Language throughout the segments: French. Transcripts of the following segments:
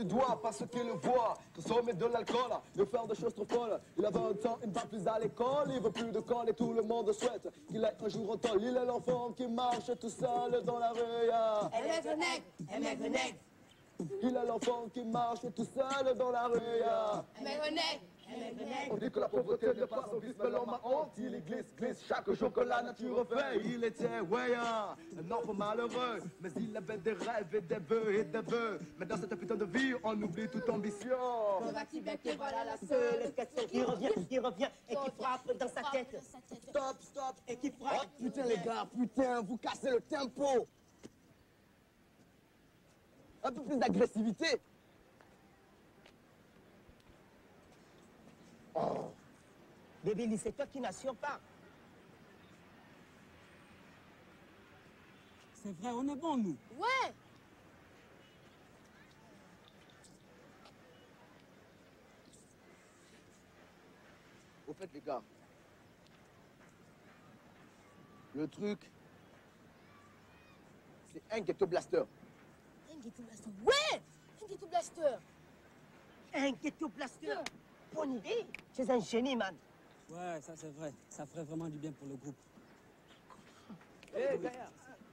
doigt parce qu'il voit consommer de l'alcool, de faire des choses trop folles. Il a 20 ans, il ne va plus à l'école, il veut plus de colle et tout le monde souhaite qu'il ait un jour au tol. Il est l'enfant qui marche tout seul dans la rue. Un maigre nègre. Il est l'enfant qui marche tout seul dans la rue. Un maigre nègre. On dit que la pauvreté n'est pas son vice, mais l'homme a honte. Il glisse chaque jour que la nature fait. Il était, un enfant malheureux, mais il avait des rêves et des vœux. Mais dans cette putain de vie, on oublie toute ambition. On va t'y mettre, voilà la seule question qui revient et qui frappe dans sa tête. Stop. Et qui frappe. Oh, putain les gars, putain, vous cassez le tempo. Un peu plus d'agressivité. Oh. Bébé, c'est toi qui n'assure pas. C'est vrai, on est bons, nous. Ouais. Au fait, les gars, le truc, c'est un ghetto blaster. Un ghetto blaster. Ouais. Un ghetto blaster. Un ghetto blaster. Bonne idée. Tu es un génie, man. Ouais, ça c'est vrai. Ça ferait vraiment du bien pour le groupe. Hé, Gaïa.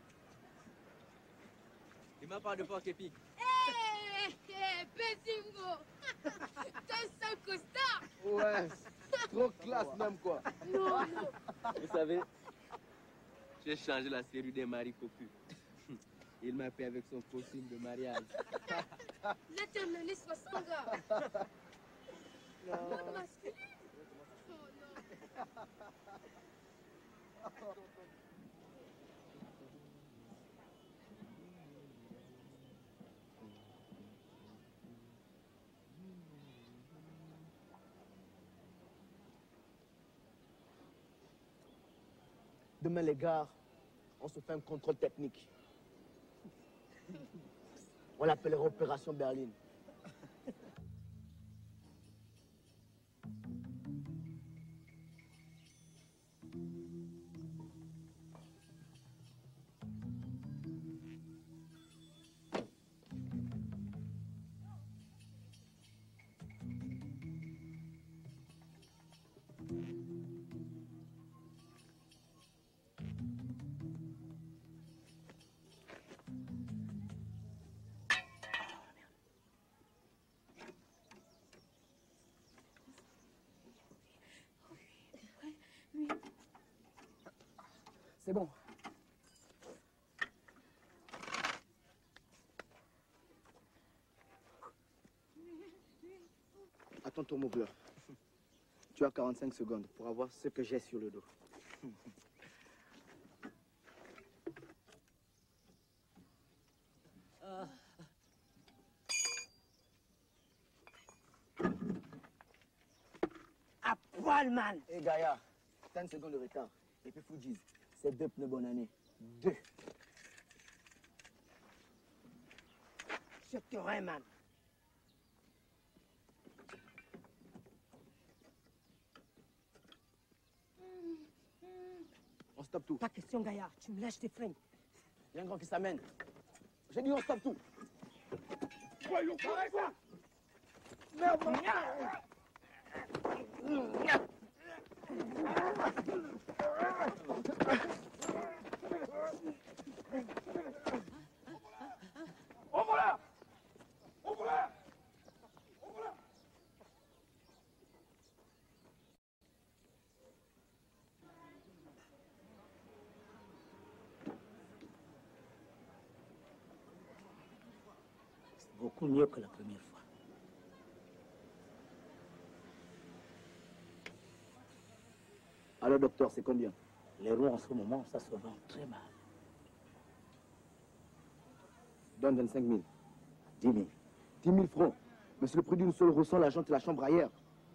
Il m'a parlé de fort Képi. Pessingo. T'es un sale costard. Ouais, trop classe même, quoi. Non. Vous savez, j'ai changé la série des maris copus. Il m'a fait avec son costume de mariage. L'éternaliste va s'en gars. Notre masculine. Oh non. Demain, les gars, on se fait un contrôle technique. On l'appellera Opération Berlin. C'est bon. Attends ton mouveur. Tu as 45 secondes pour avoir ce que j'ai sur le dos. À poil, man. Hé Gaïa, 5 secondes de retard. Et puis Fujis, c'est 2 pneus bonne année. 2. Je t'aurai, man. On stoppe tout. Pas question, Gaïa. Tu me lâches tes freins. Il y a un grand qui s'amène. J'ai dit on stoppe tout. Voyons, arrête ça. Merde, Ouvre-la! Ouvre-la! Ouvre-la! C'est beaucoup mieux que la première fois. Alors docteur, c'est combien? Les roues en ce moment, ça se vend très mal. Donne 25 000. 10 000. 10 000 francs. Mais c'est le prix d'une seule roue sans la jante et la chambre arrière.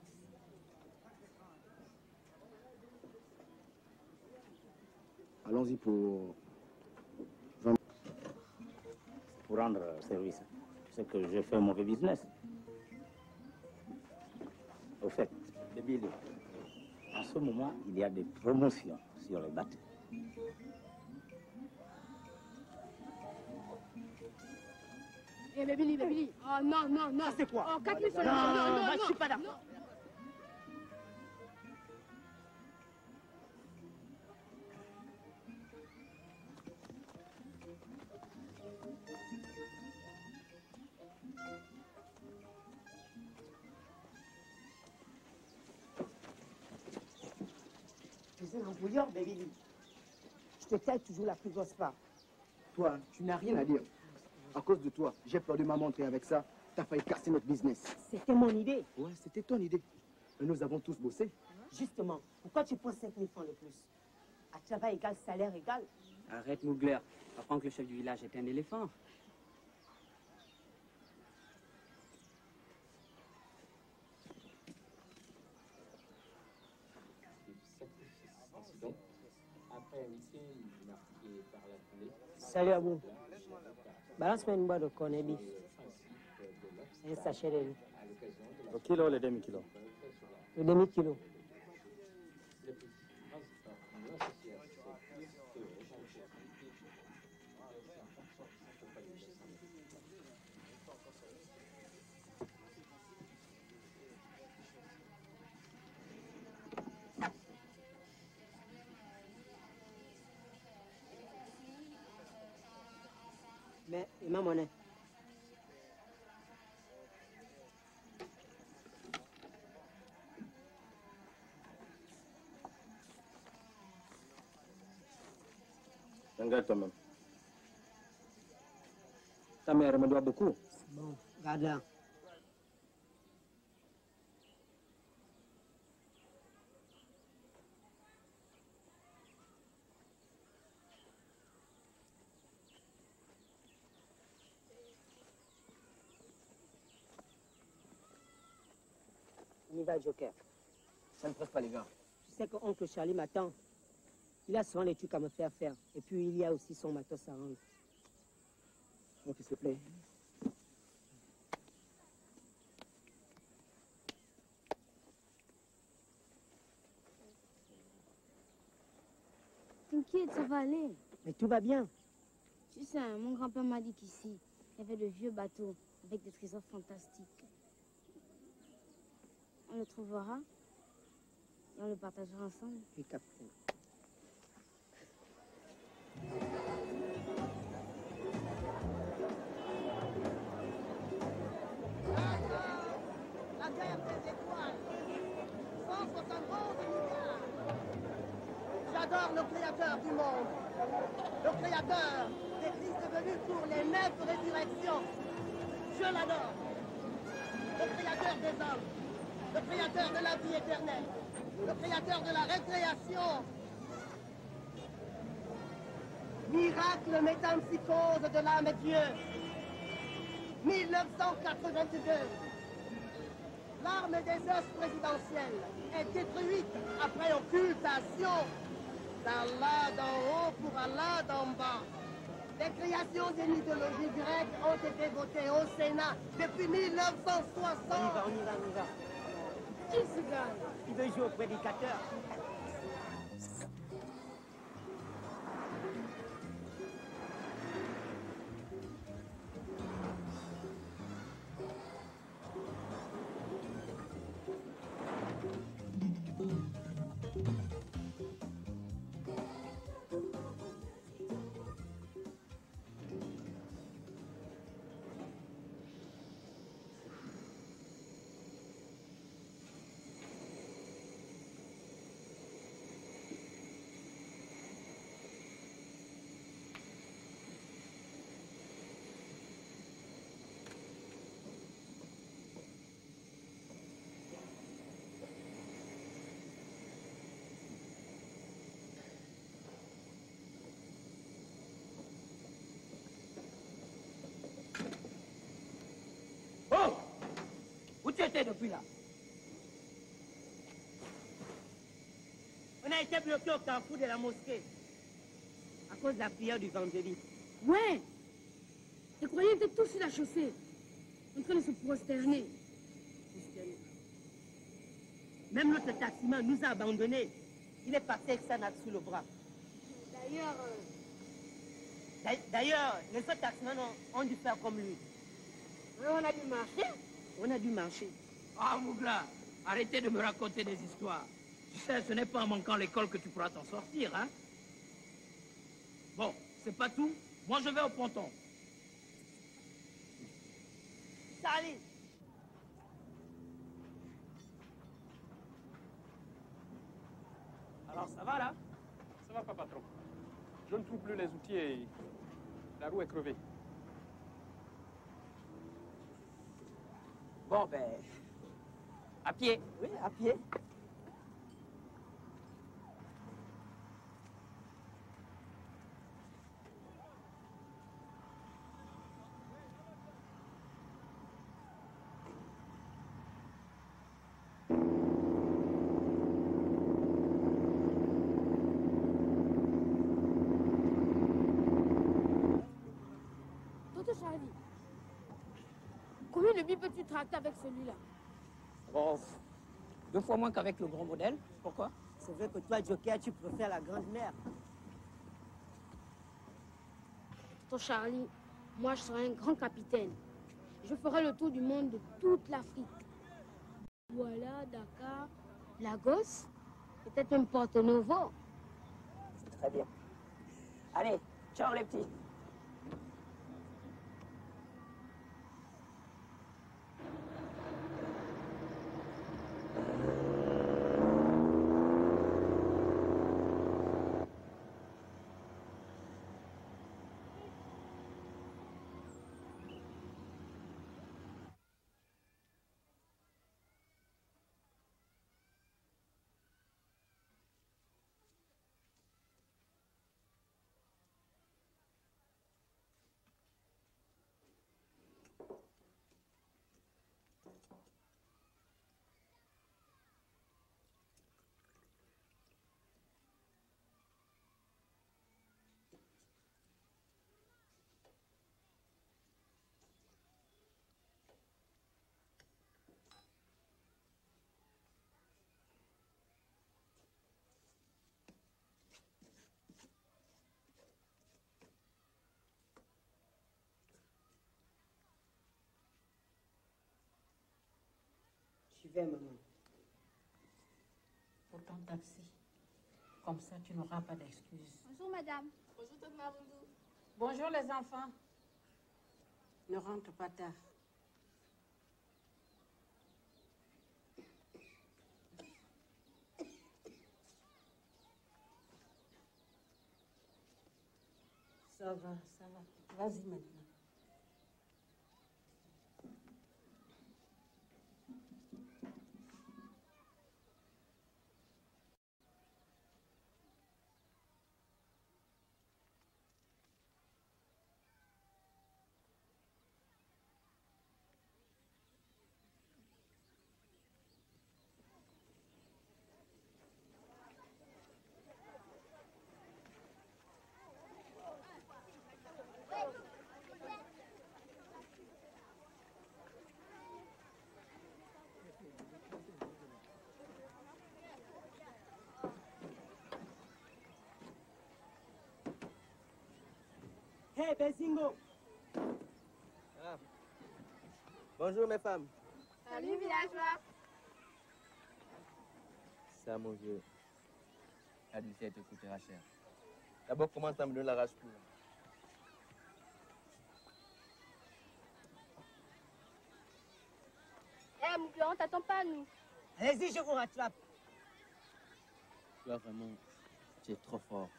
Allons-y pour 20 000. Pour rendre service. Tu sais que j'ai fait un mauvais business. Au fait, les billets. En ce moment, il y a des promotions sur les bateaux. Eh, Baby. Oh, non. Ça, c'est quoi? Oh, 4 000 Non, moi, je suis pas d'accord. Tu es un embrouilleur, Baby. Je te taille toujours la plus grosse part. Toi, tu n'as rien à dire. À cause de toi, j'ai perdu ma montre et avec ça, t'as failli casser notre business. C'était mon idée. Ouais, c'était ton idée. Et nous avons tous bossé. Justement, pourquoi tu prends 5 000 francs de plus? À travail égal, salaire égal. Arrête, Mougler. Apprends que le chef du village est un éléphant. Salut à vous. Balance-moi une boîte de cornet beef. Un sachet de riz. Le kilo, le demi-kilo. Le demi-kilo. Mais, et ma monnaie? Regarde toi-même. Ta mère me doit beaucoup. C'est bon, garde là. On y va, Joker. Ça ne presse pas, les gars. Tu sais que oncle Charlie m'attend. Il a souvent les trucs à me faire faire. Et puis, il y a aussi son matos à rendre. Donc, s'il te plaît. T'inquiète, ça va aller. Mais tout va bien. Tu sais, mon grand-père m'a dit qu'ici, il y avait de vieux bateaux avec des trésors fantastiques. On le trouvera et on le partagera ensemble. Oui, capitaine. La terre des étoiles, 171 milliards. J'adore le créateur du monde, le créateur des Christ devenus pour les 9 résurrections. Je l'adore. Le créateur des hommes, le créateur de la vie éternelle, le créateur de la récréation. Miracle métampsychose de l'âme et Dieu. 1982. L'arme des os présidentielles est détruite après occultation. D'Allah d'en haut pour Allah d'en bas. Les créations des mythologies grecques ont été votées au Sénat depuis 1960. On y va. Qui se gagne? Il veut jouer au prédicateur. Oh! Où tu étais depuis là? On a été bloqué au carrefour de la mosquée. À cause de la prière du vendredi. Ouais! Les croyants étaient tous sur la chaussée, en train de se prosterner. Même notre taximan nous a abandonnés. Il est parti avec sa natte sous le bras. D'ailleurs, D'ailleurs, les autres taximans ont dû faire comme lui. On a dû marcher. On a dû marcher. Ah, Mougla, arrêtez de me raconter des histoires. Tu sais, ce n'est pas en manquant l'école que tu pourras t'en sortir, hein? Bon, c'est pas tout. Moi, je vais au ponton. Salut. Alors, ça va, là? Ça va pas, patron. Je ne trouve plus les outils et la roue est crevée. Bon, ben... À pied. Oui, à pied. Tonton Charlie, combien de billes peux-tu tracter avec celui-là? Bon, 2 fois moins qu'avec le gros modèle. Pourquoi? C'est vrai que toi, Joker, tu préfères la grande mère. Tonton Charlie, moi je serai un grand capitaine. Je ferai le tour du monde de toute l'Afrique. Voilà, Dakar, Lagos, peut-être même Porto Novo. C'est très bien. Allez, ciao les petits. J'y vais, maman. Pour ton taxi. Comme ça, tu n'auras pas d'excuses. Bonjour madame. Bonjour Tonton Maroundou. Bonjour les enfants. Ne rentre pas tard. Ça va, ça va. Vas-y maintenant. Hey, Bessingo. Ah. Bonjour mes femmes. Salut villageois. Ça mon vieux. La dessert te coûtera cher. D'abord commence à me donner la rage pour. Eh mon on t'attend pas nous. Allez-y, je vous rattrape. Tu vois vraiment, tu es trop fort.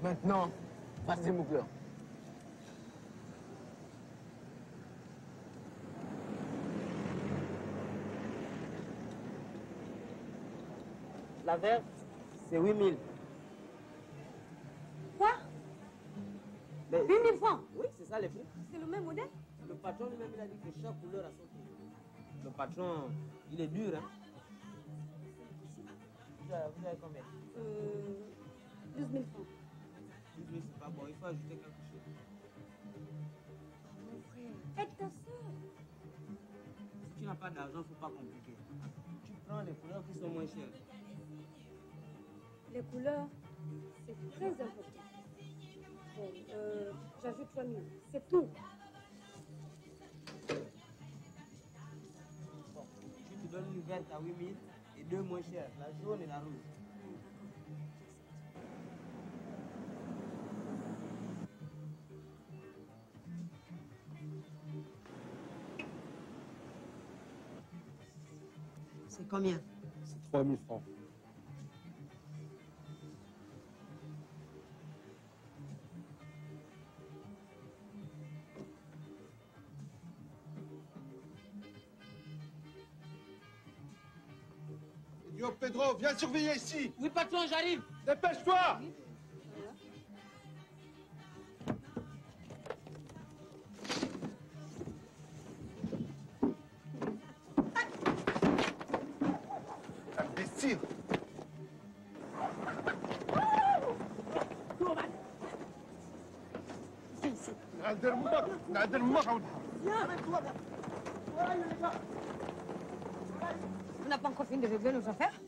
Maintenant, passez Mougler. La verte, c'est 8000. Quoi? Mais 8000 francs? oui, c'est ça les prix. C'est le même modèle? Le patron lui-même, il a dit que chaque couleur a son prix. Le patron, il est dur, hein. Vous avez combien? 12 000 francs. 12 000, c'est pas bon, il faut ajouter quelque chose. Mon frère, aide ta soeur. Si tu n'as pas d'argent, il ne faut pas compliquer. Tu prends les couleurs qui sont moins chères. Les couleurs, c'est très important. Bon, j'ajoute 3 000. C'est tout. Bon, je te donne une verte à 8 000 et deux moins chères, la jaune et la rouge. C'est combien? C'est 3 000 francs. Yo, Pedro, viens surveiller ici. Oui, patron, j'arrive. Dépêche-toi. Imbécile. On n'a pas encore fini de régler nos affaires?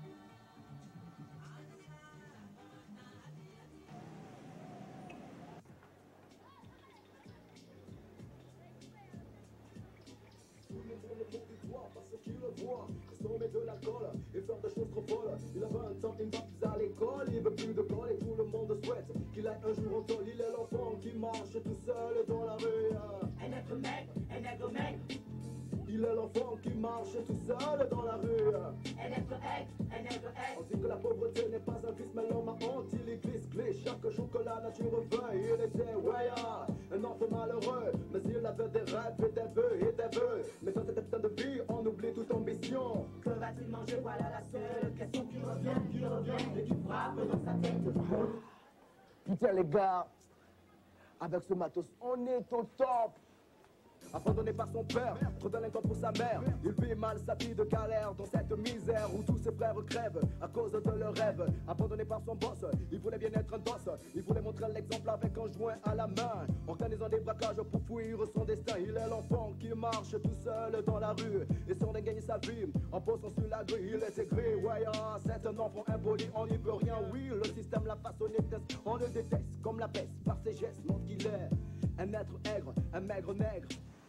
Consommer de l'alcool et faire des choses trop folles. Il a 20 ans, il ne va plus à l'école. Il veut plus de colle et tout le monde souhaite qu'il aille un jour au sol. Il est l'enfant qui marche tout seul dans la rue. Un nègre maigre, un nègre maigre. Il est l'enfant qui marche tout seul dans la rue. Un nègre aigre, un nègre aigre. On dit que la pauvreté n'est pas un vice, mais l'homme a honte. Il est glisse. Chaque jour que la nature veille, il était un enfant malheureux. Mais il avait des rêves et des vœux. Mais dans cette putain de vie, on oublie toute ambition. Que va-t-il manger? Voilà la seule question qui revient et qui frappe dans sa tête. Putain les gars, avec ce matos, on est au top. Abandonné par son père, trop délinquant pour sa mère. Il vit mal sa vie de galère dans cette misère où tous ses frères crèvent à cause de leurs rêves. Abandonné par son boss, il voulait bien être un boss. Il voulait montrer l'exemple avec un joint à la main, organisant des braquages pour fuir son destin. Il est l'enfant qui marche tout seul dans la rue, essayant de gagner sa vie en posant sur la grille. Il est aigri, ouais, c'est un enfant impoli, on n'y peut rien. Oui, le système l'a façonné, on le déteste comme la peste. Par ses gestes, montre qu'il est un être aigre, un maigre nègre.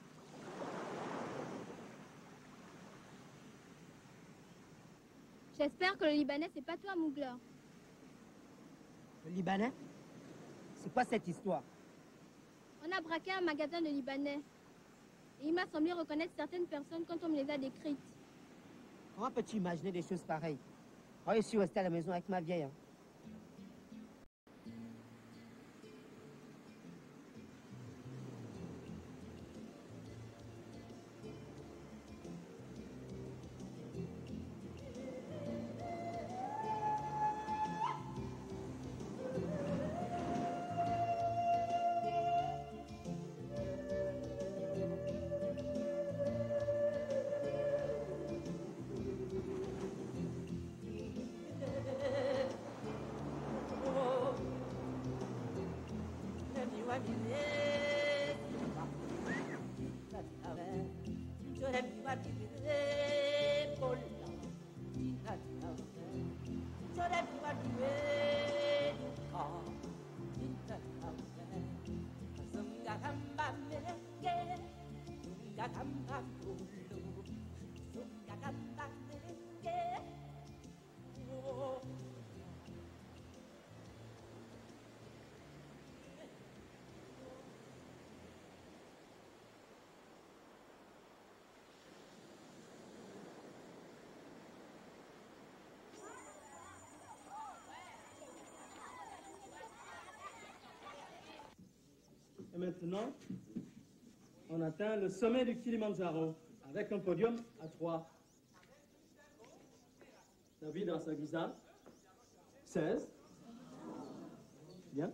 J'espère que le Libanais, c'est pas toi, Mougler. Le Libanais? C'est quoi cette histoire? On a braqué un magasin de Libanais. Et il m'a semblé reconnaître certaines personnes quand on me les a décrites. Comment peux-tu imaginer des choses pareilles? Moi, je suis resté à la maison avec ma vieille. Hein. maintenant, on atteint le sommet du Kilimandjaro avec un podium à 3. David Assaguisa, 16. Bien.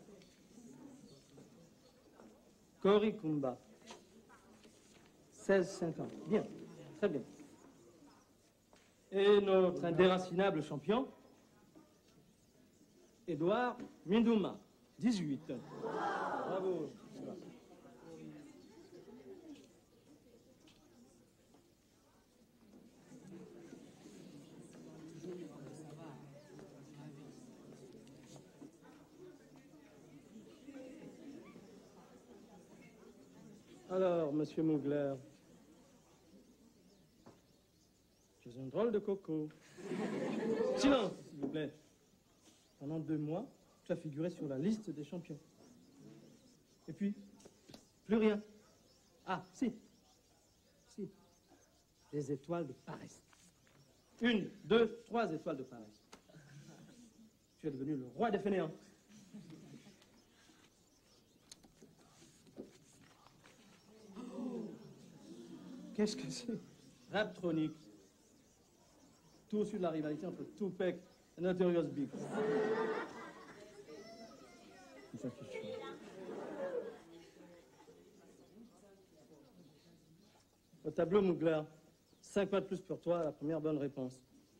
Cory Kumba, 16,50. Bien, très bien. Et notre indéracinable champion, Edouard Mindouma, 18. Bravo. Alors, monsieur Mougler, tu es un drôle de coco. Silence, s'il vous plaît. Pendant 2 mois, tu as figuré sur la liste des champions. Et puis, plus rien. Ah, si. Si. Les étoiles de paresse. 1, 2, 3 étoiles de paresse. Tu es devenu le roi des fainéants. Qu'est-ce que c'est? Raptronic. Tout sur la rivalité entre Tupac et Notorious Big. Ça fait chaud. Au tableau, Mougler, 5 points de plus pour toi, la première bonne réponse.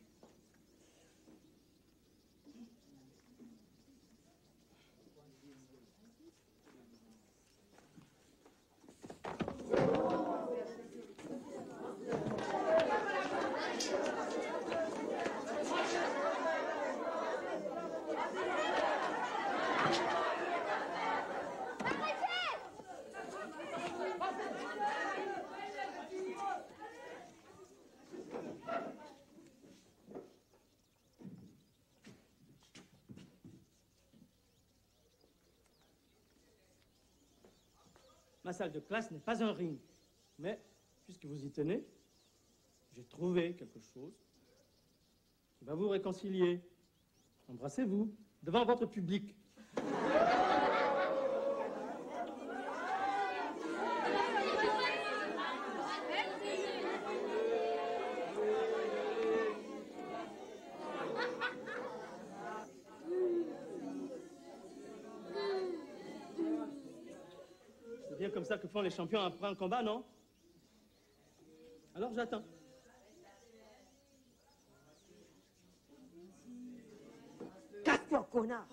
Ma salle de classe n'est pas un ring. Mais, puisque vous y tenez, j'ai trouvé quelque chose qui va vous réconcilier. Embrassez-vous devant votre public. Comme ça que font les champions après un combat, non? Alors j'attends. Casse-toi, connard!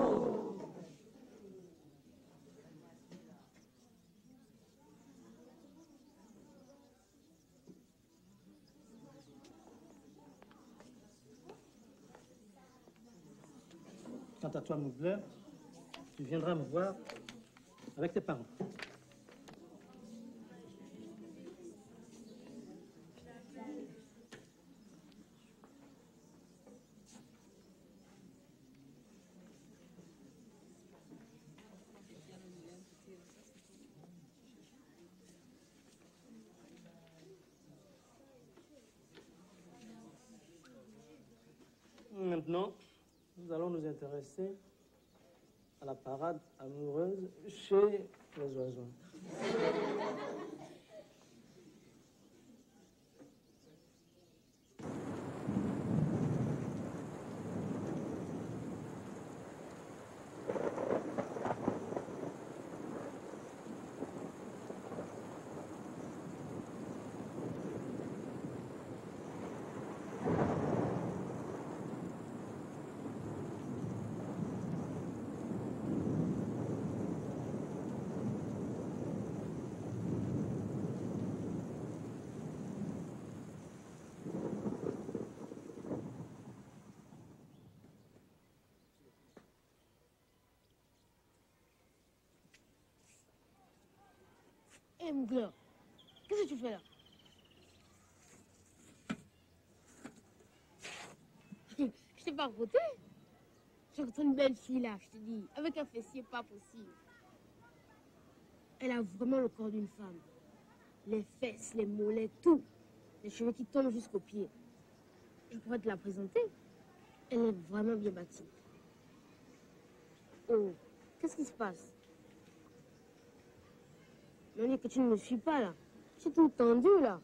Quant à toi, Mougler, tu viendras me voir avec tes parents. Maintenant, nous allons nous intéresser à la parade amoureuse chez les oiseaux. Hé, Mougler, qu'est-ce que tu fais là? Je t'ai pas voté. J'ai rencontré une belle fille là, je te dis, avec un fessier pas possible. Elle a vraiment le corps d'une femme. Les fesses, les mollets, tout. Les cheveux qui tombent jusqu'aux pieds. Je pourrais te la présenter. Elle est vraiment bien bâtie. Oh, qu'est-ce qui se passe? Mani, que tu ne me suis pas là. Je suis tout tendu là.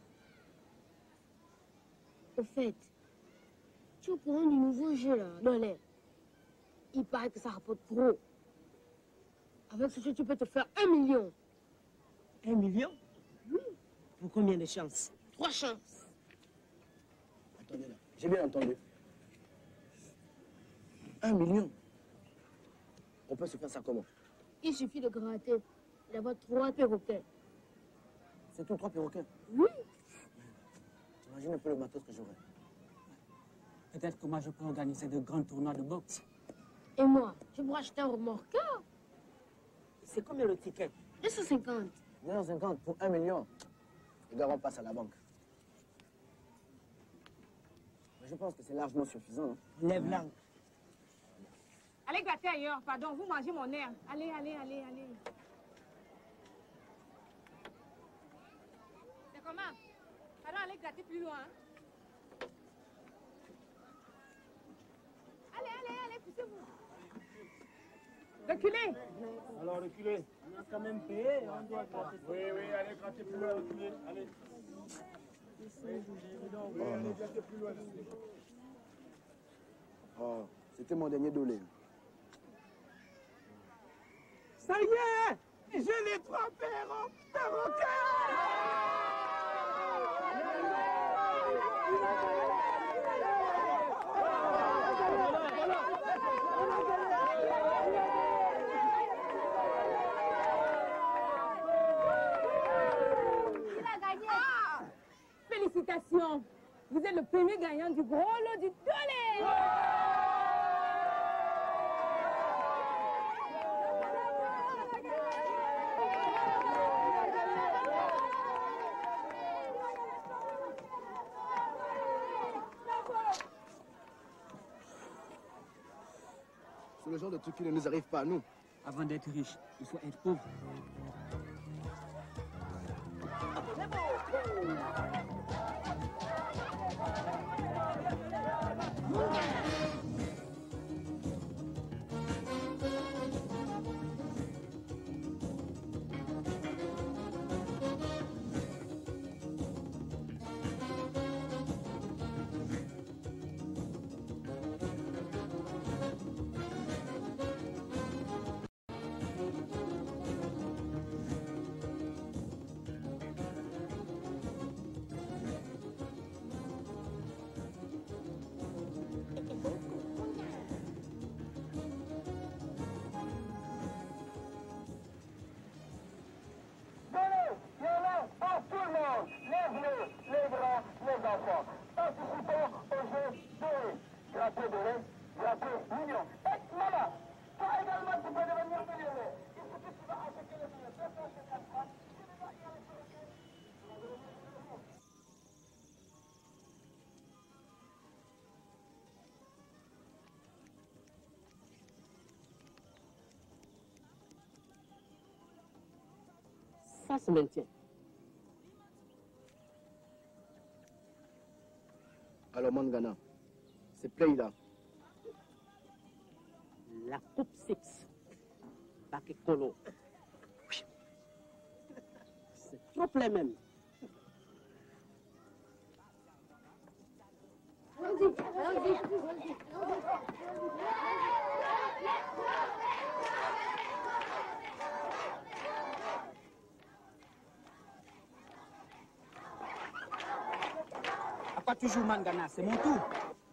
Au fait, tu es au courant du nouveau jeu là, dans l'air. Il paraît que ça rapporte gros. Avec ce jeu, tu peux te faire 1 million. 1 million? Oui. Pour combien de chances? 3 chances. Attendez là, j'ai bien entendu. 1 million. On peut se faire ça comment? Il suffit de gratter, d'avoir 3 perroquets. C'est tout 3 perroquets? Oui. Imagine un peu le matos que j'aurais. Peut-être que moi, je peux organiser de grands tournois de boxe. Et moi, je pourrais acheter un remorqueur. C'est combien le ticket? 250. 250 pour 1 million. Les gars, on passe à la banque. Mais je pense que c'est largement suffisant. Hein? Lève la. Allez gratter ailleurs, pardon, vous mangez mon air. Allez. C'est comment? Pardon, allez gratter plus loin. Allez, poussez-vous. Reculez. Alors, reculez. On a quand même payé, on doit gratter. Oui, allez, gratter plus loin, reculez. Allez. Allez, gratter plus loin. Oh, c'était mon dernier dolé. Ça y est, je l'ai frappé en perroquet. Il a gagné. Félicitations. Vous êtes le premier gagnant du gros lot du dolé. C'est le genre de truc qui ne nous arrive pas à nous. Avant d'être riche, il faut être pauvre. Ça se maintient. Alors, Mangana, c'est play là. La coupe 6. Bakekolo. C'est trop plein même. Allons-y. À quoi tu joues, Mangana? C'est mon tour.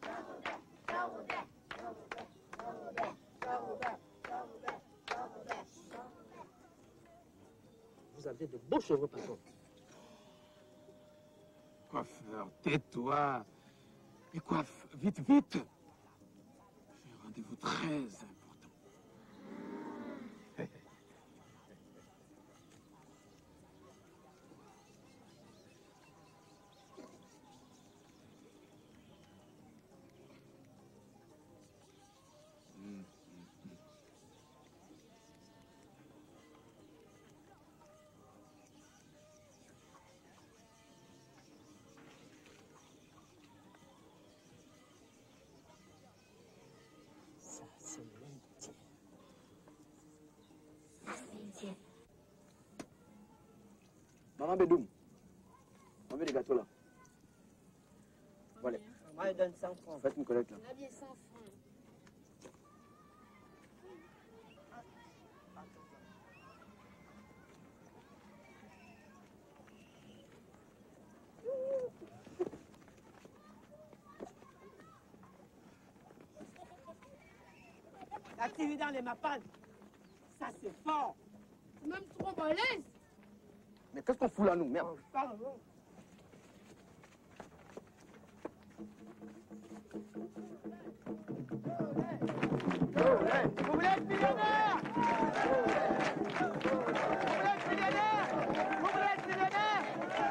Vous avez de beaux cheveux, patron. Coiffeur, tais-toi. Et coiffe, vite, vite. J'ai un rendez-vous très important. Ça, c'est magnifique. Maman Bédoum, on veut des gâteaux là. Voilà. Maman, elle donne 100 francs. Faites une collecte là. On a bien 100 francs. La TV dans les mapanes, ça c'est fort. C'est même trop balèze. Mais qu'est-ce qu'on fout là, nous? Merde. Pardon. Vous voulez être millionnaire? Vous voulez être millionnaire? Vous voulez être millionnaire?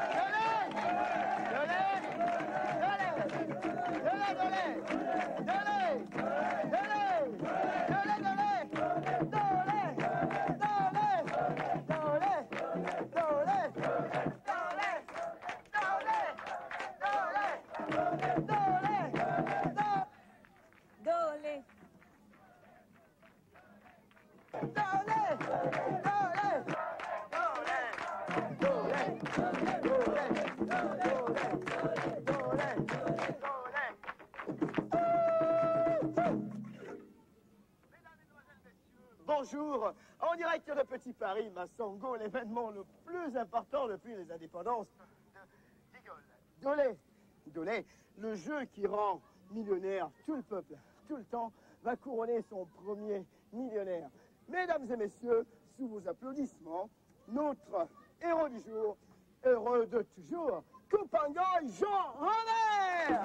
Bonjour, en direct de Petit Paris, Massango, l'événement le plus important depuis les indépendances de Dolé. Dolé, le jeu qui rend millionnaire tout le peuple, tout le temps, va couronner son premier millionnaire. Mesdames et messieurs, sous vos applaudissements, notre héros du jour, heureux de toujours, Coupangoy Jean Robert.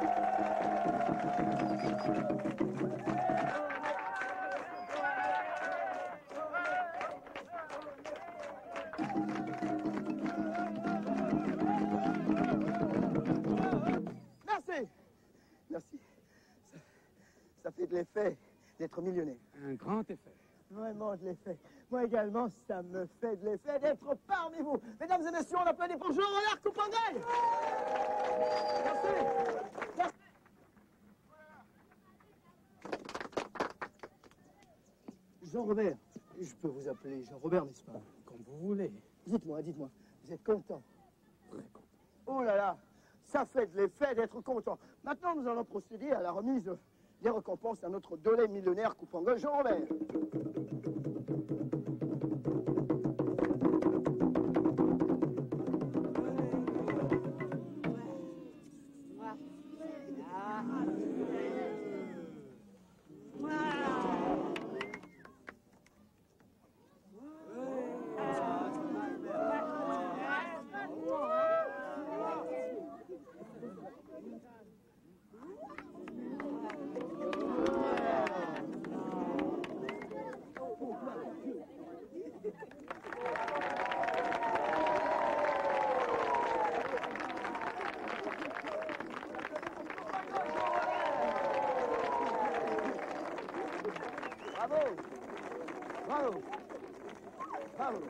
Merci. Merci. Ça fait de l'effet d'être millionnaire. Un grand effet. Vraiment de l'effet. Moi également, ça me fait de l'effet d'être parmi vous. Mesdames et messieurs, on applaudit pour Jean-Robert Coupangoy. Merci. Merci. Jean-Robert, je peux vous appeler Jean-Robert, n'est-ce pas? Comme vous voulez. Dites-moi, vous êtes content? Très content. Oh là là, ça fait de l'effet d'être content. Maintenant, nous allons procéder à la remise des récompenses à notre Dolé millionnaire Coupangoy Jean-Robert. Bravo. Bravo.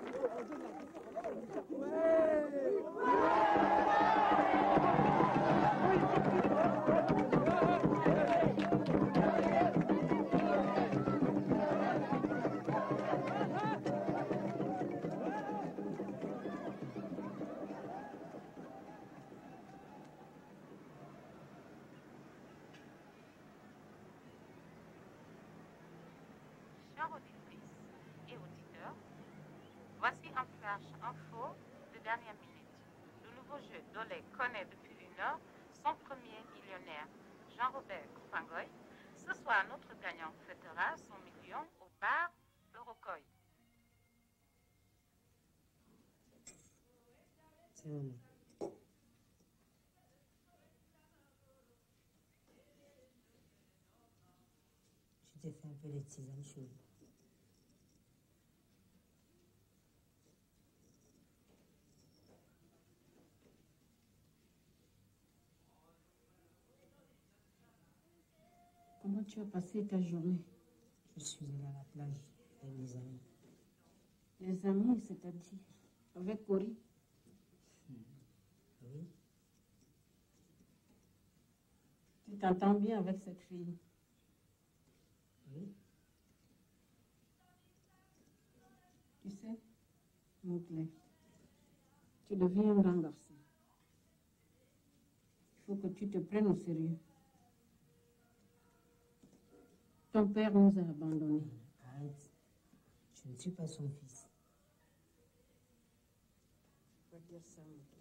Chers auditrices et auditeurs, voici un flash info de dernière minute. Le nouveau jeu Dolé connaît depuis une heure son premier millionnaire, Jean-Robert Coupangoy. Ce soir, notre gagnant fêtera son million au bar Le Rocoy. Je t'ai fait un peu de tisane chaude. Comment tu as passé ta journée? Je suis allée à la plage avec mes amis. Les amis, c'est-à-dire avec Cory? Oui. Tu t'entends bien avec cette fille? Oui. Tu sais, mon clé, Tu deviens un grand garçon. Il faut que tu te prennes au sérieux. Ton père nous a abandonnés. Arrête. Je ne suis pas son fils. Tu vas dire ça, mon père.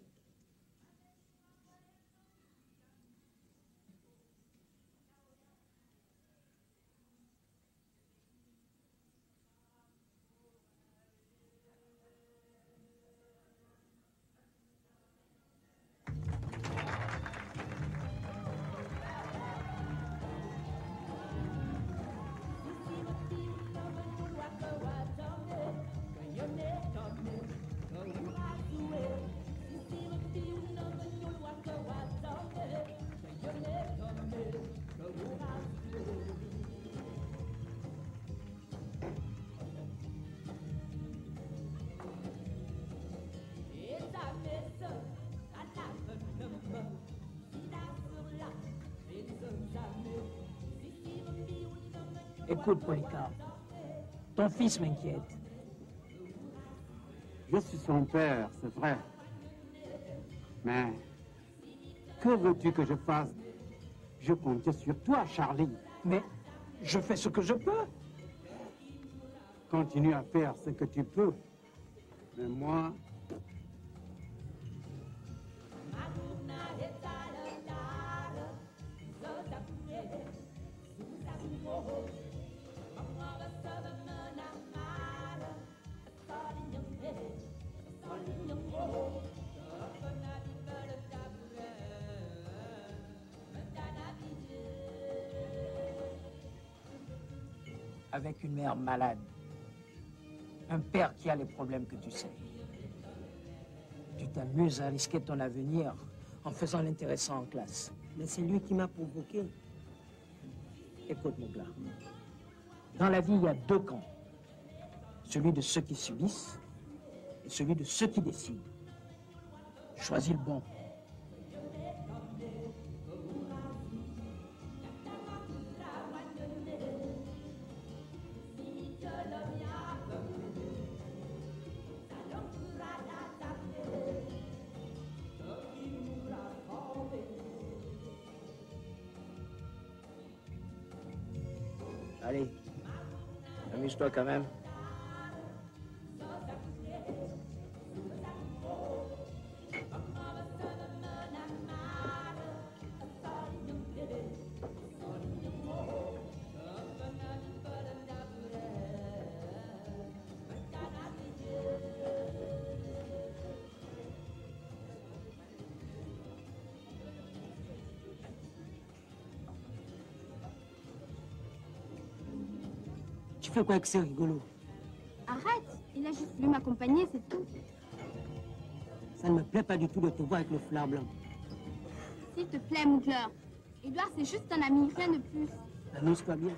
Écoute, Polycarpe, ton fils m'inquiète. Je suis son père, c'est vrai. Mais que veux-tu que je fasse? Je compte sur toi, Charlie. Mais je fais ce que je peux. Continue à faire ce que tu peux. Mais moi, avec une mère malade, un père qui a les problèmes que tu sais. Tu t'amuses à risquer ton avenir en faisant l'intéressant en classe. Mais c'est lui qui m'a provoqué. Écoute, mon gars, dans la vie, il y a deux camps. Celui de ceux qui subissent et celui de ceux qui décident. Choisis le bon. Allez, amuse-toi quand même. Tu fais quoi avec ces rigolos? Arrête, il a juste voulu m'accompagner, c'est tout. Ça ne me plaît pas du tout de te voir avec le foulard blanc. S'il te plaît, Mougler. Edouard, c'est juste un ami, rien de plus. Amuse-toi bien.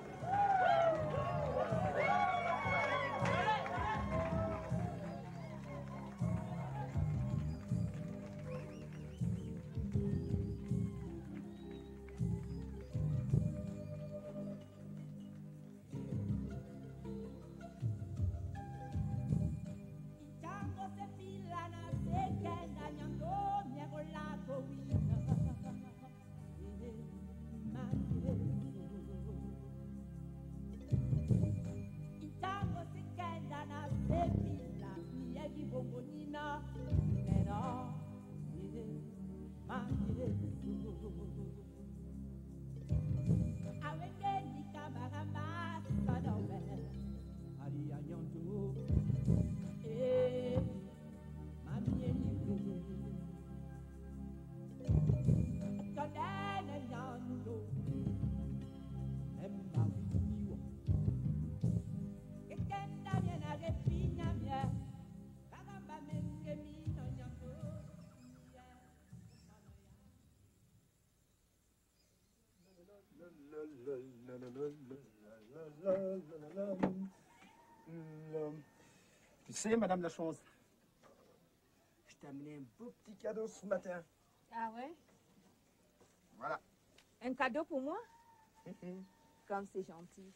Tu sais, Madame la Chose, je t'ai amené un beau petit cadeau ce matin. Ah ouais? Voilà. Un cadeau pour moi? Comme c'est gentil.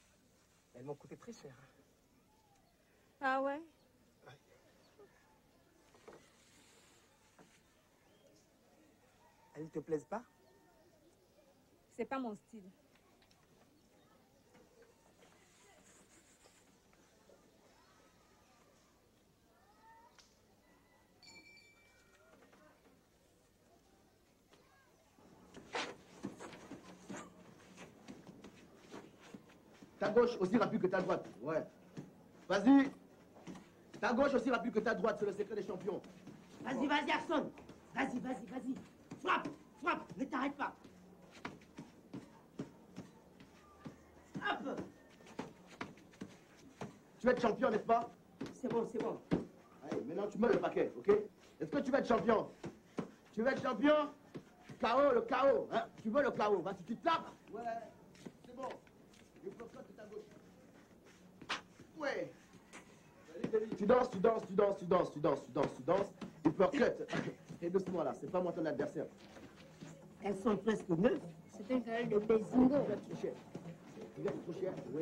Elles m'ont coûté très cher. Ah ouais? Elles ne te plaisent pas? C'est pas mon style. Ta gauche aussi rapide que ta droite. Ouais. Vas-y. Ta gauche aussi rapide que ta droite, c'est le secret des champions. Vas-y, vas-y, Arsène. Vas-y, vas-y, vas-y. Frappe, frappe, ne t'arrête pas. Frappe. Tu veux être champion, n'est-ce pas? C'est bon, c'est bon. Allez, maintenant tu mets le paquet, ok? Est-ce que tu veux être champion? Tu veux être champion? KO, le KO. Hein? Tu veux le KO? Vas-y, tu tapes. Ouais, c'est bon. Il faut que ta gauche. Ouais. Tu danses, tu danses, tu danses, tu danses, tu danses, tu danses, tu danses. Il peut cut. Et doucement là, c'est pas moi ton adversaire. Elles sont presque neuves. C'est un carré de Bézingo. Tu vas être trop cher. Tu vas être trop cher? Oui.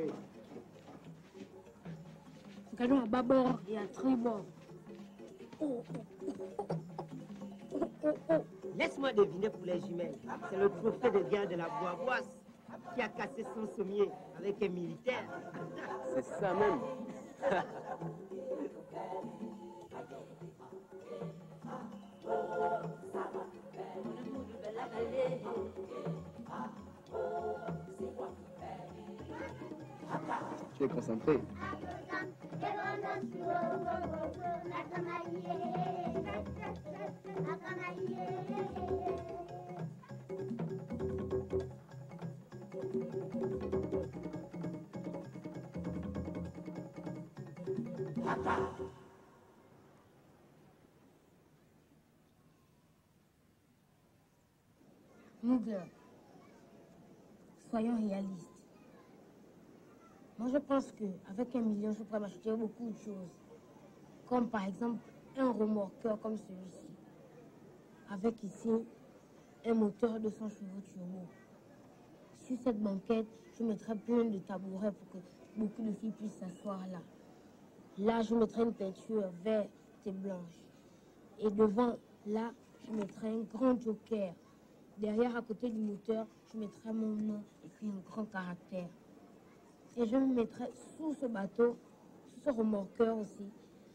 C'est cadeau à bâbord et à tribord. Oh, Laisse-moi deviner pour les jumelles. C'est le trophée de guerre de la Bois-Boisse qui a cassé son sommier avec un militaire. C'est ça même. Tu es concentré. Mougler, soyons réalistes. Moi, je pense qu'avec 1 million, je pourrais m'acheter beaucoup de choses. Comme par exemple un remorqueur comme celui-ci. Avec ici un moteur de 100 chevaux turbo. Sur cette banquette, je mettrai plein de tabourets pour que beaucoup de filles puissent s'asseoir là. Là, je mettrai une peinture verte et blanche. Et devant, là, je mettrai un grand joker. Derrière, à côté du moteur, je mettrai mon nom et puis un grand caractère. Et je me mettrai sous ce bateau, sous ce remorqueur aussi,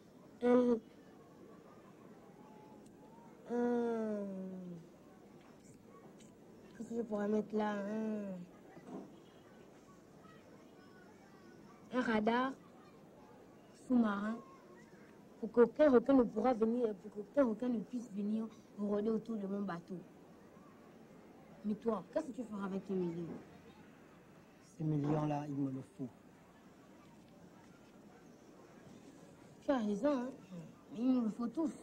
qu'est-ce que je pourrais mettre là? Un radar sous-marin pour qu'aucun requin ne pourra venir, pour qu'aucun requin ne puisse venir rôder autour de mon bateau. Mais toi, qu'est-ce que tu feras avec 1 million? Ces millions-là, il me le faut. Tu as raison, hein? Mais il nous le faut tous.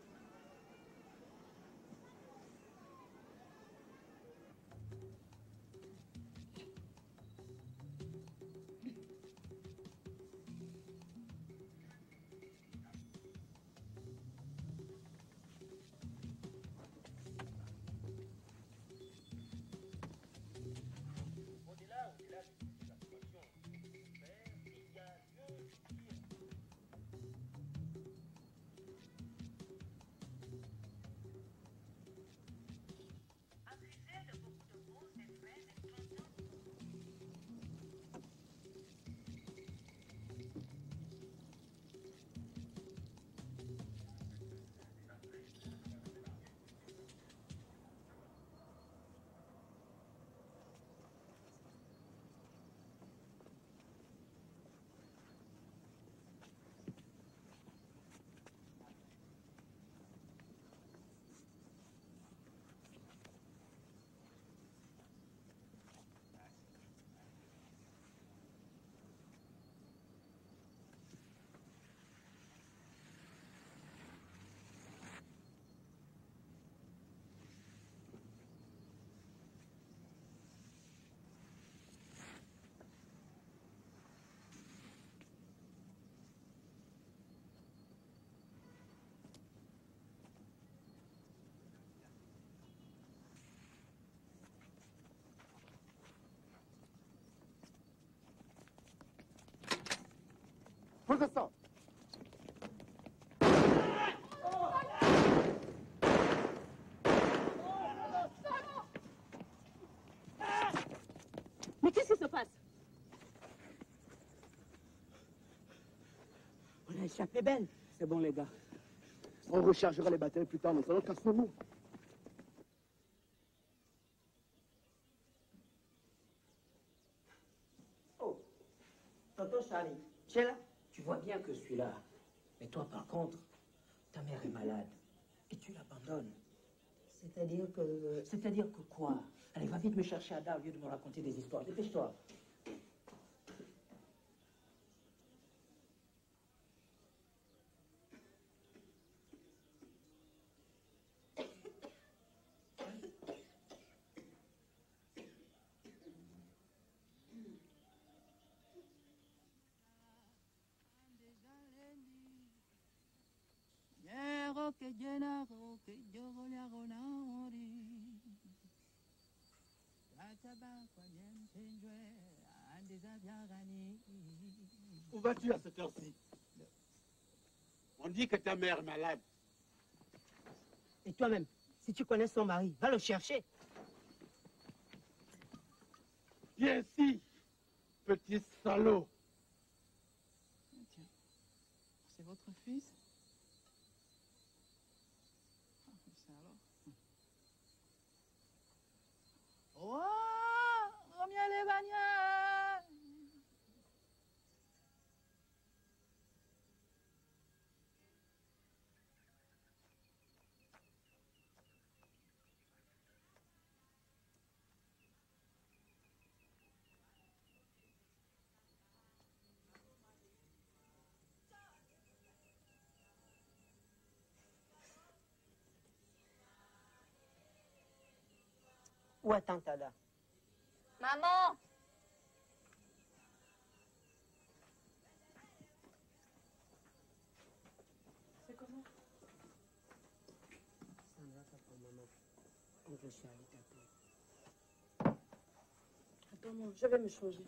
Posição. L'échappée belle. C'est bon, les gars. On rechargera les batteries plus tard, maintenant cassons-nous. Oh, tonton Charlie, tu es là? Tu vois bien que je suis là. Mais toi, par contre, ta mère est malade et tu l'abandonnes. C'est-à-dire que... C'est-à-dire que quoi? Allez, va vite me chercher Ada au lieu de me raconter des histoires. Dépêche-toi. Où vas-tu à cette heure-ci? On dit que ta mère est malade. Et toi-même, si tu connais son mari, va le chercher. Viens ici, petit salaud. Tiens, c'est votre fils? Ça alors? Oh, reviens les bagnoles! Où est tante Ada? Maman! C'est comment? Ça ne va pas pour maman. Oncle Charlie t'attend. Attends, non, je vais me changer.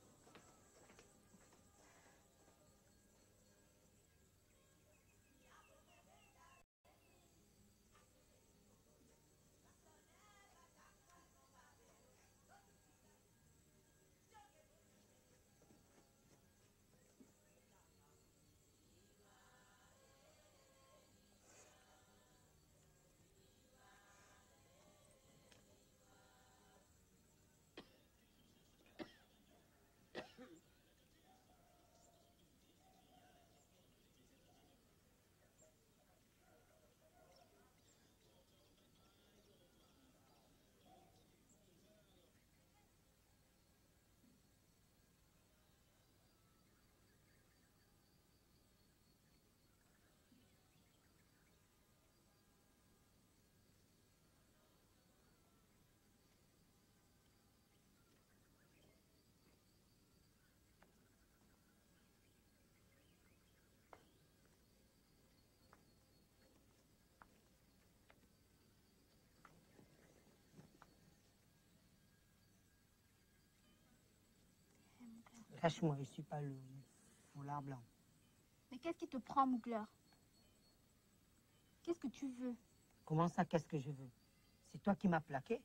Lâche-moi, je ne suis pas le foulard blanc. Mais qu'est-ce qui te prend, Mougler? Qu'est-ce que tu veux? Comment ça, qu'est-ce que je veux? C'est toi qui m'as plaqué?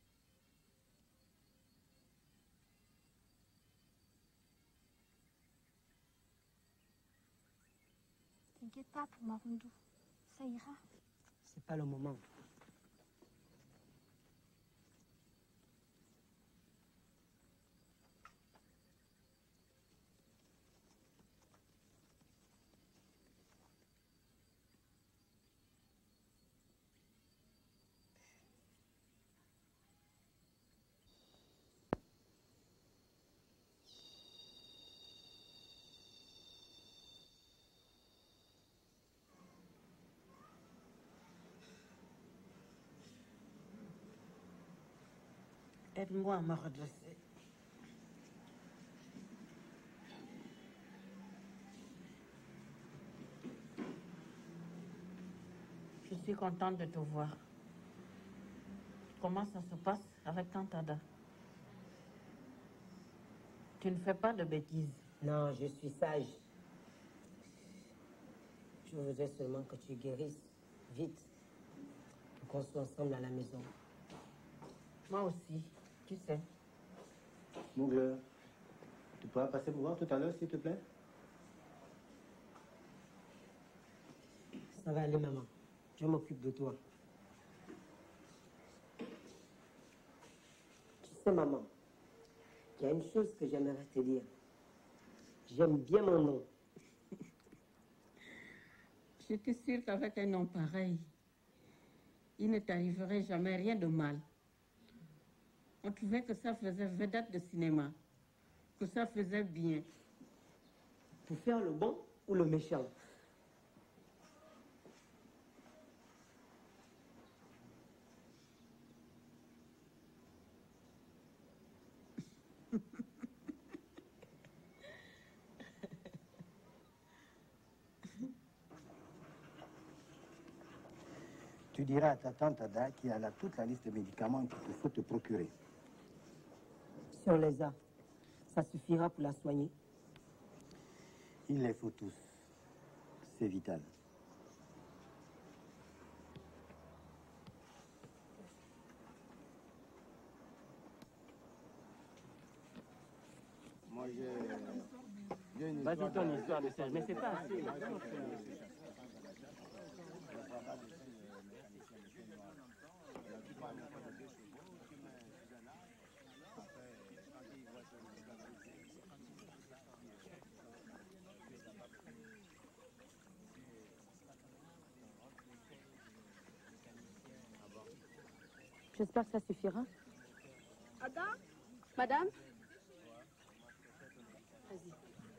T'inquiète pas pour Marundou. Ça ira. C'est pas le moment. Aide-moi à me redresser. Je suis contente de te voir. Comment ça se passe avec tante Ada? Tu ne fais pas de bêtises. Non, je suis sage. Je voudrais seulement que tu guérisses vite. Pour qu'on soit ensemble à la maison. Moi aussi, tu sais. Mougler, tu pourras passer me voir tout à l'heure, s'il te plaît? Ça va aller, maman. Je m'occupe de toi. Tu sais, maman, il y a une chose que j'aimerais te dire. J'aime bien mon nom. Je suis sûre qu'avec un nom pareil, il ne t'arriverait jamais rien de mal. On trouvait que ça faisait vedette de cinéma, que ça faisait bien. Pour faire le bon ou le méchant? Tu diras à ta tante Ada qu'il y a là toute la liste de médicaments qu'il faut te procurer. Si on les a, ça suffira pour la soigner? Il les faut tous. C'est vital. Moi, j'ai une Vas-y ton histoire de Serge, mais c'est pas assez. J'espère que ça suffira. Ada? Madame? Vas-y.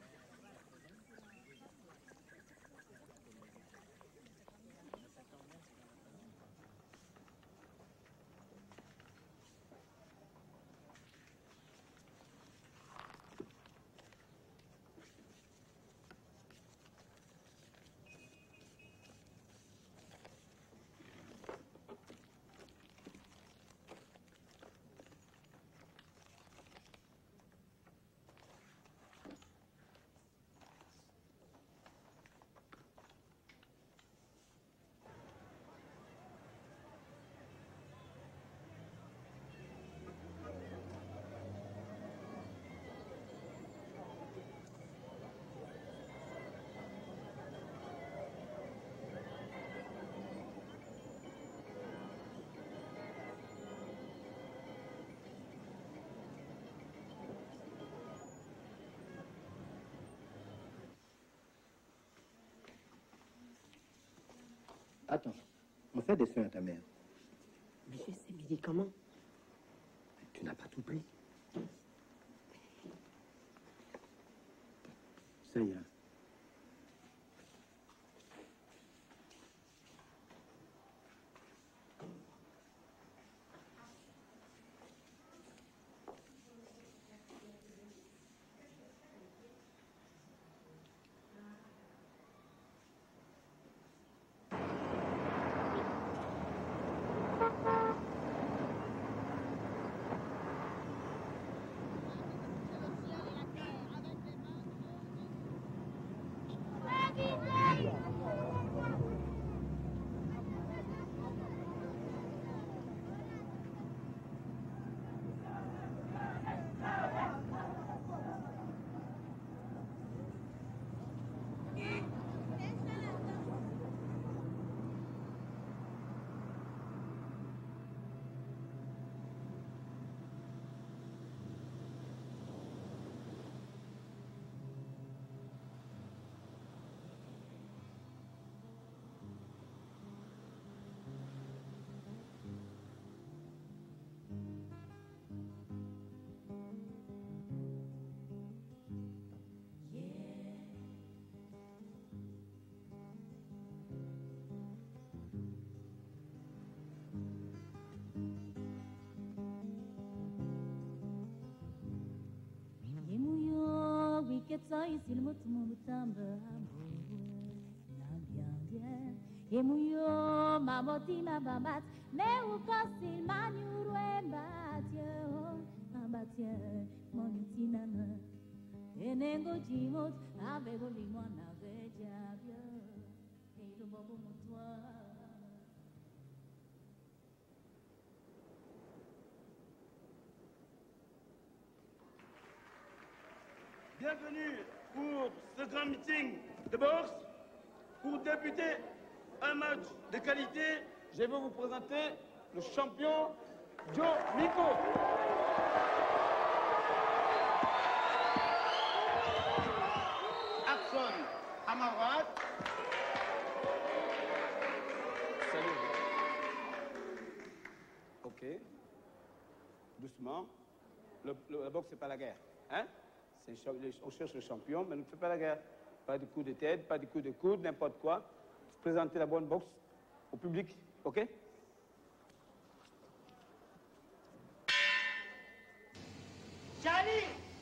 Attends, on fait des soins à ta mère. Mais j'ai ces médicaments. Tu n'as pas tout pris. Ça ira. Emuyo mamotina bamat me ukosil manyurwe mbatye monutina na enengo jimot avego limona vejabyo eito bobo mutwa. Bienvenue pour ce grand meeting de bourse pour débuter un match de qualité. Je vais vous présenter le champion Joe Miko. Axon Amarat. Salut. Ok. Doucement. La boxe, c'est pas la guerre. Hein? On cherche le champion, mais ne fait pas la guerre. Pas de coup de tête, pas de coup de coude, n'importe quoi. Présenter la bonne boxe au public, ok? Charlie!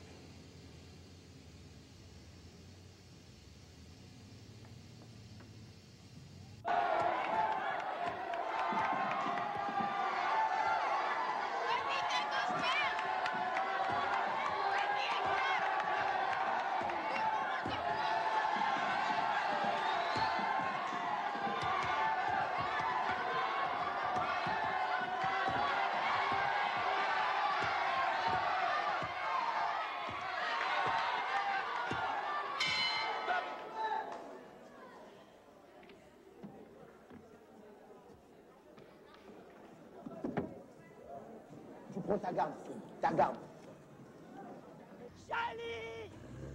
Tu prends ta garde, ta garde. Charlie!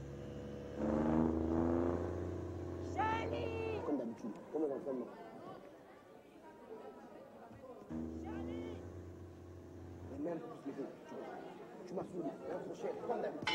Charlie! Comme d'habitude, comme aux entraînements. Charlie! Et même plus les autres, tu m'as soulevé, un crochet, comme d'habitude.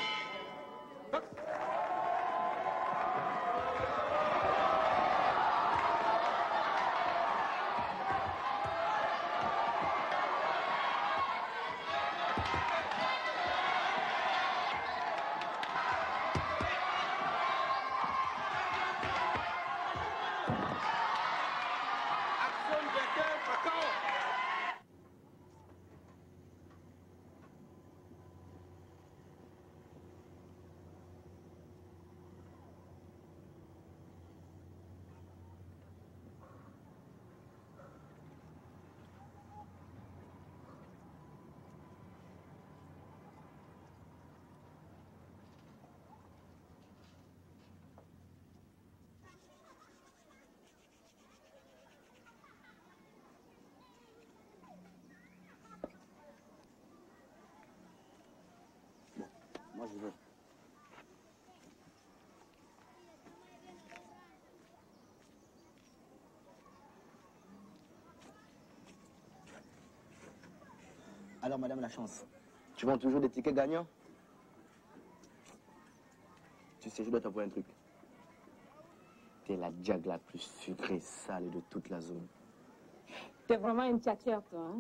Moi, je veux. Alors, madame la chance, tu vends toujours des tickets gagnants? Tu sais, je dois t'avouer un truc. T'es la diag la plus sucrée, sale de toute la zone. T'es vraiment une tchatchère, toi, hein?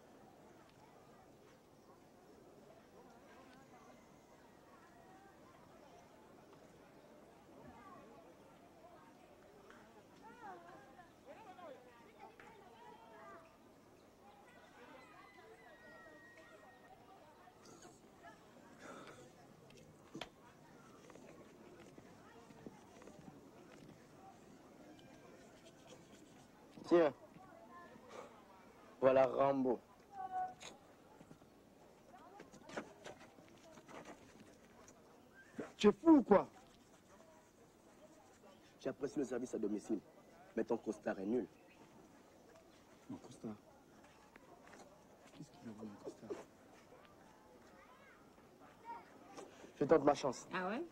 Tiens, voilà Rambo. Tu es fou ou quoi? J'apprécie le service à domicile, mais ton costard est nul. Mon costard? Qu'est-ce qu'il a vu, mon costard? Je tente ma chance. Ah ouais?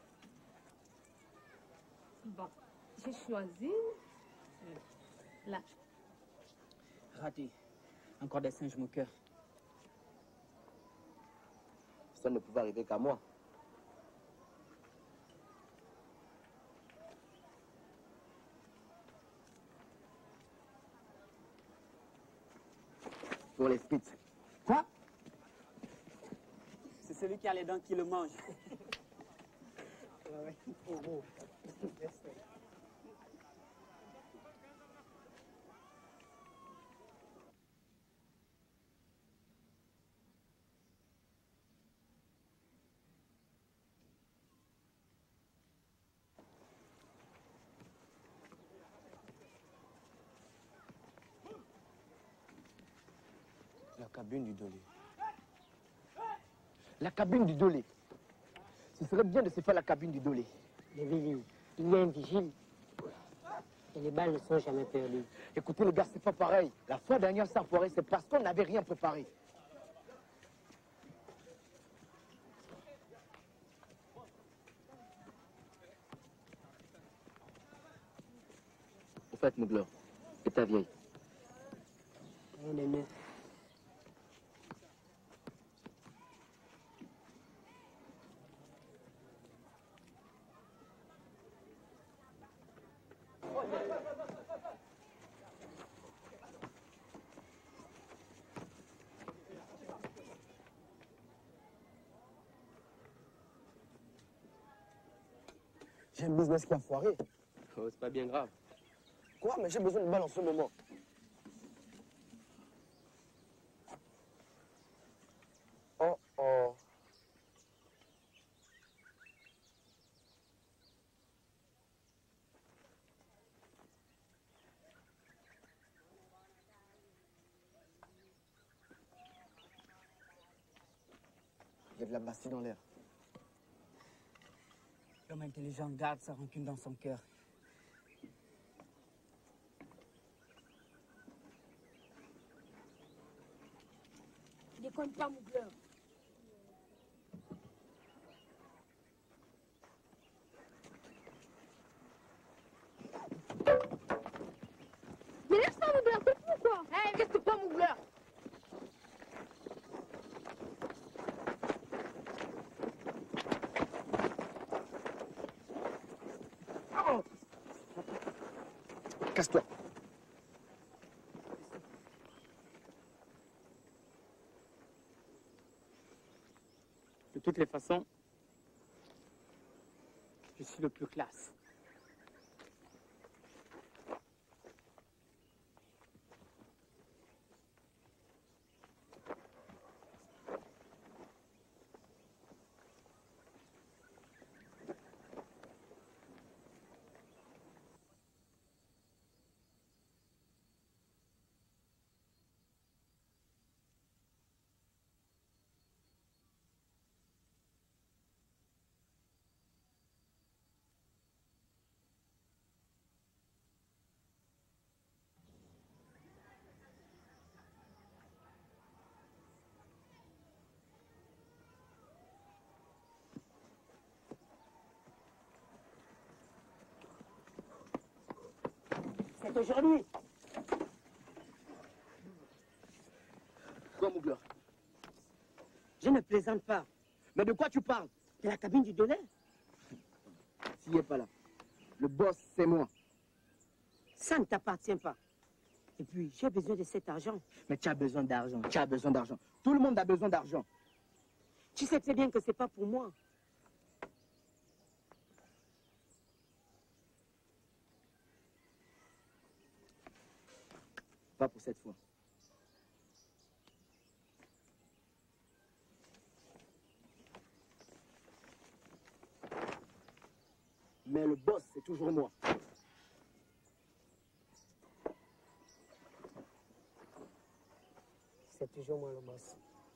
Bon, j'ai choisi... Là. Raté. Encore des singes moqueurs. Ça ne pouvait arriver qu'à moi. Pour les frites. Quoi? C'est celui qui a les dents qui le mange. La cabine du Dolé. La cabine du Dolé. Ce serait bien de se faire la cabine du Dolé. Mais Billy, il y a un vigile. Et les balles ne sont jamais perdues. Écoutez les gars, c'est pas pareil. La fois dernière, ça a foiré, c'est parce qu'on n'avait rien préparé. Au fait, Mougler, et ta vieille? Rien de neuf. J'ai un business qui a foiré. Oh, c'est pas bien grave. Quoi? Mais j'ai besoin de balles en ce moment. Oh oh. Il y a de la bastille dans l'air. L'homme intelligent garde sa rancune dans son cœur. Déconne pas, Mougler. Mais laisse-moi, Mougler, c'est fou, quoi. Hé, laisse-toi, Mougler. Oh. Casse-toi. De toutes les façons, je suis le plus classe. C'est aujourd'hui. Quoi, Mougler? Je ne plaisante pas. Mais de quoi tu parles? De la cabine du donneur. S'il n'est pas là. Le boss, c'est moi. Ça ne t'appartient pas. Et puis, j'ai besoin de cet argent. Mais tu as besoin d'argent. Tu as besoin d'argent. Tout le monde a besoin d'argent. Tu sais très bien que c'est pas pour moi. Pas pour cette fois. Mais le boss, c'est toujours moi. C'est toujours moi le boss.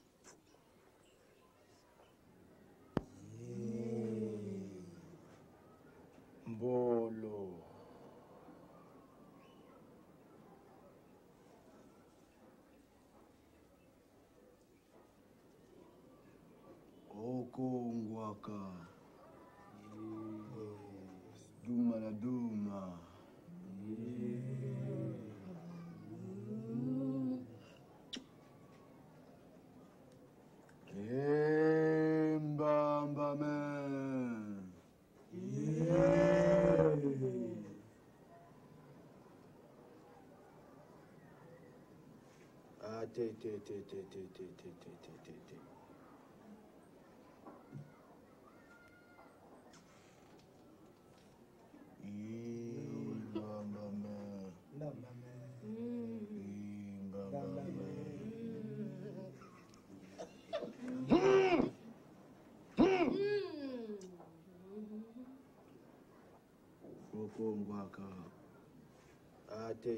Mbolo. Okongwaka. Duma na duma. Mbamba man. Ah, te. Okongwaka. Ah, te.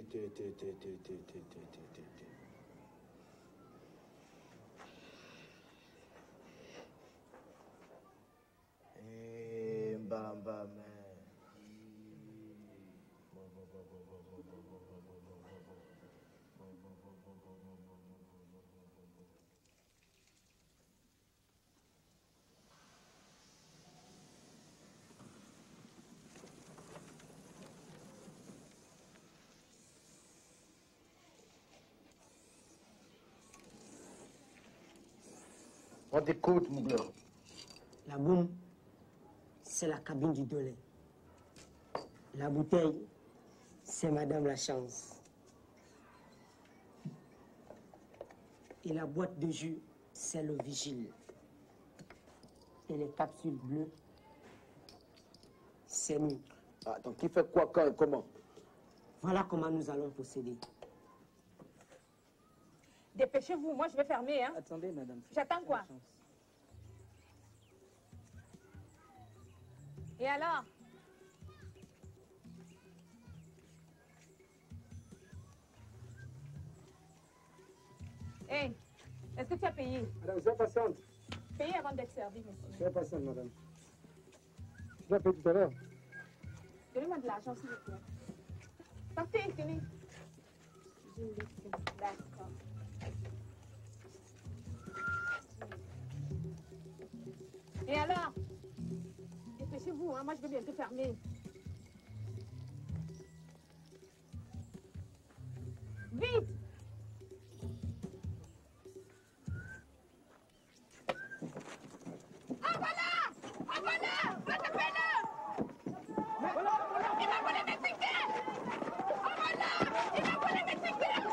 Mbamba man. On t'écoute, Mougler. La boum, c'est la cabine du Dolé. La bouteille, c'est Madame la Chance. Et la boîte de jus, c'est le vigile. Et les capsules bleues, c'est nous. Attends, qui fait quoi, quand et comment? Voilà comment nous allons procéder. Dépêchez-vous, moi je vais fermer. Hein. Attendez, madame. J'attends quoi? Et alors? Hé, est-ce que tu as payé? Madame, soyez patiente. Payé avant d'être servi, monsieur. Soyez patiente, madame. Je dois payer tout à l'heure. Donnez-moi de l'argent, s'il vous plaît. Partez, tenez. D'accord. Et alors? Dépêchez-vous, hein, moi je vais bientôt fermer. Vite! Ah voilà! Ah voilà! Rattrapez-le! Il m'a volé mes tickets! Oh voilà! Il m'a volé mes tickets!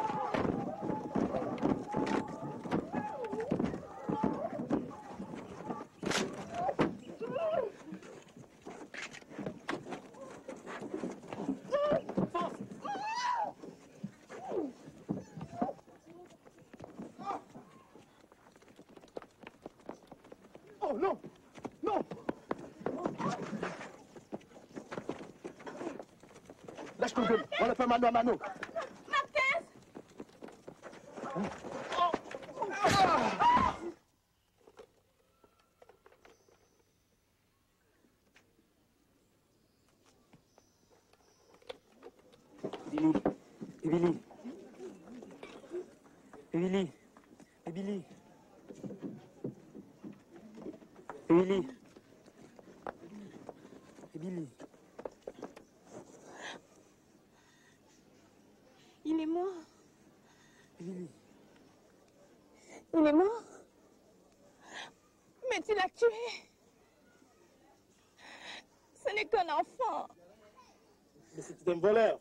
Oh non! Non! Lâche ton gueule, on le fait mano à mano. Marquez! Émilie. Émilie. Émilie. Émilie. Émilie. Il est mort. Émilie. Il est mort. Mais tu l'as tué. Ce n'est qu'un enfant. Mais c'est un voleur.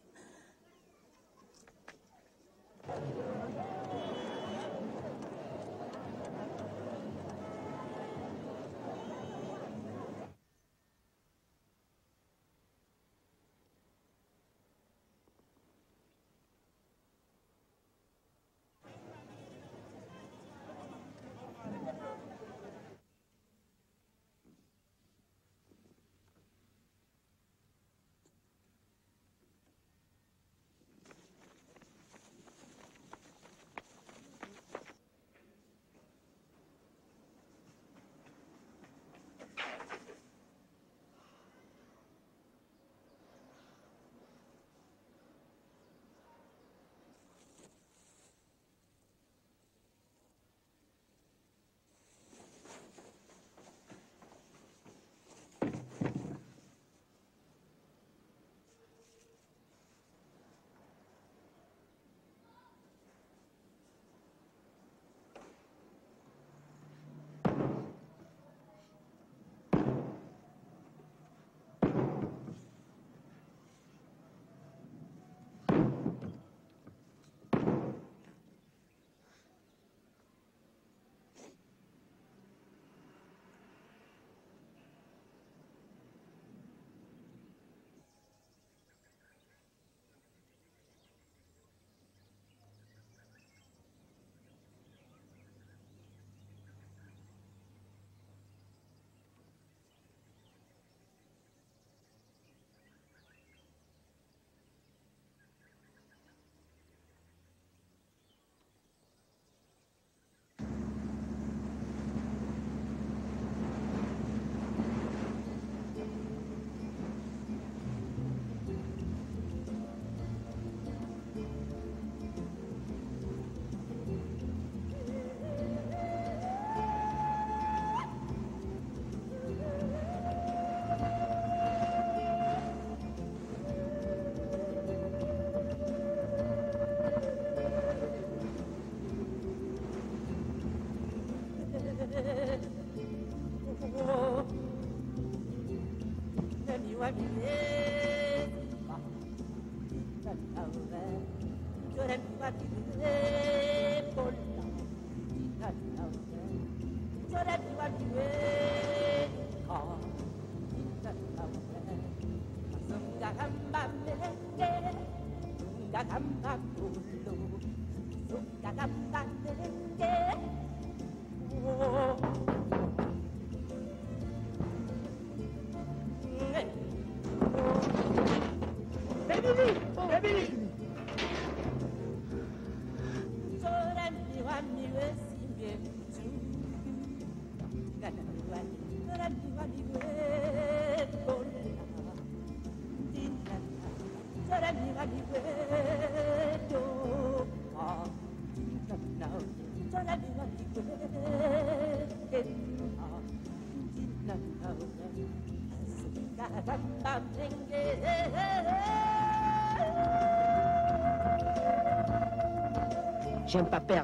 J'aime pas perdre.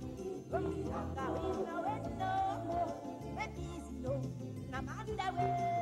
Namanda